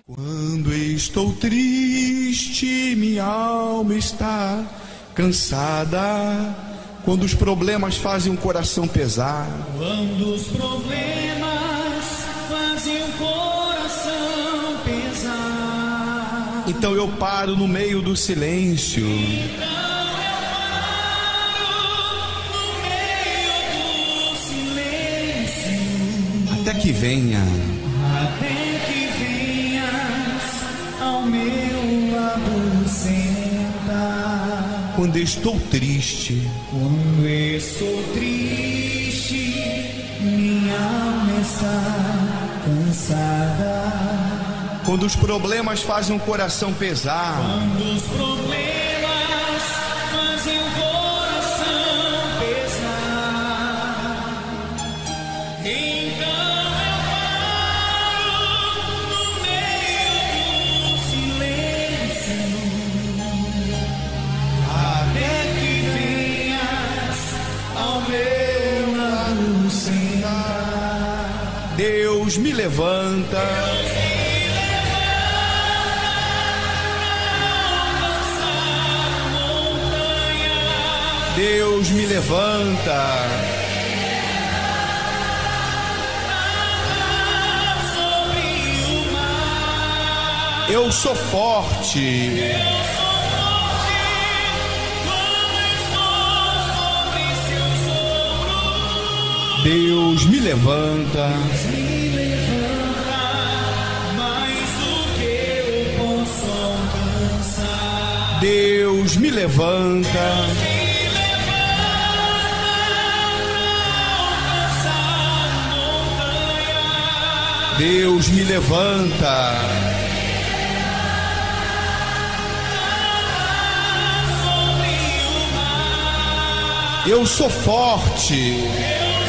Quando estou triste, minha alma está cansada. Quando os problemas fazem o coração pesar. Quando os problemas fazem o coração pesar. Então eu paro no meio do silêncio. Até que venhas ao meu lado sentar. Quando estou triste, minha alma está cansada. Quando os problemas fazem o coração pesar. Quando os problemas fazem o coração pesar. Então Deus me levanta. Deus me levanta. Eu sou forte. Deus me levanta. Mais do que eu posso alcançar. Deus me levanta. Deus me levanta. Eu sou forte.